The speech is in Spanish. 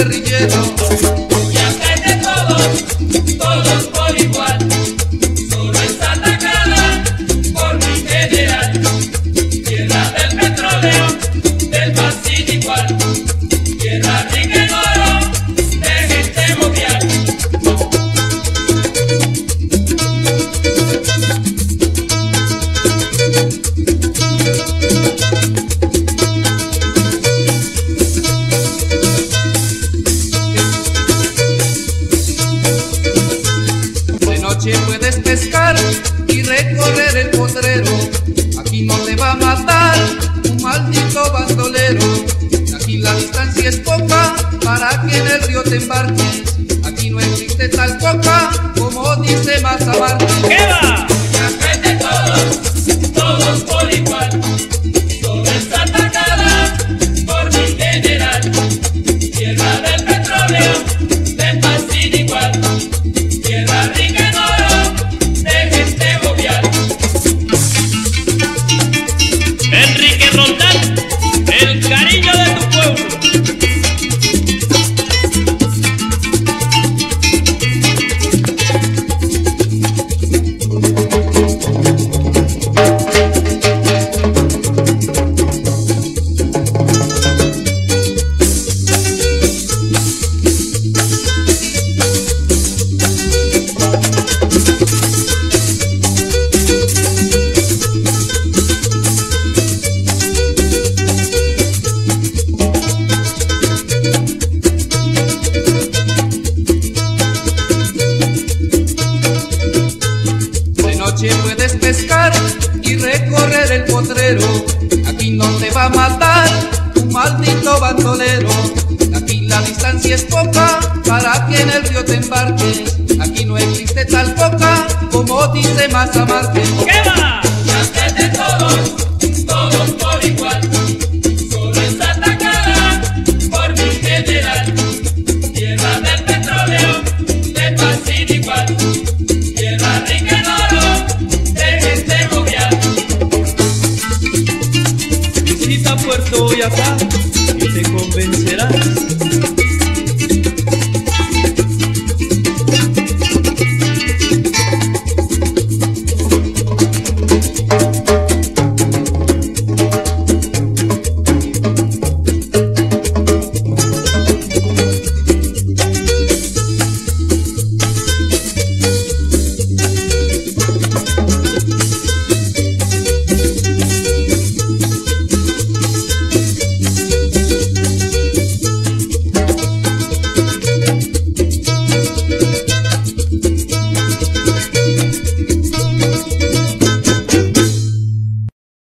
guerrillero. Ya que de todos, todos por igual, solo es atacada por mi general. Tierra del petróleo, del paz sin igual, tierra rica en oro, de gente jovial. Puedes pescar y recorrer el potrero. Aquí no te va a matar un maldito bandolero. Aquí la distancia es poca para que en el río te embarques. Aquí no existe tal coca como dice Maza Márquez. ¿Qué va? Ya que de todos, todos por igual, solo es atacada por mi general. Tierra del petróleo, del paz sin igual, tierra rica en oro, de gente jovial. Enrique Roldán, el cariño de tu pueblo. Puedes pescar y recorrer el potrero. Aquí no te va a matar un maldito bandolero. Aquí la distancia es poca para que en el río te embarques. Aquí no existe tal coca como dice Maza Márquez.